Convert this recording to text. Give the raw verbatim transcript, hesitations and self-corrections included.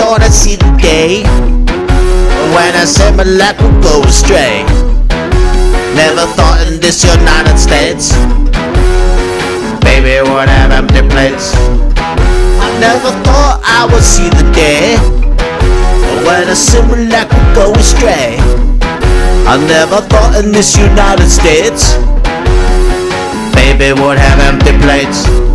wanna see the day when a Similac will go astray. Never thought in this United States baby would have empty plates. I never thought I would see the day when a Similac would go astray. I never thought in this United States baby would have empty plates.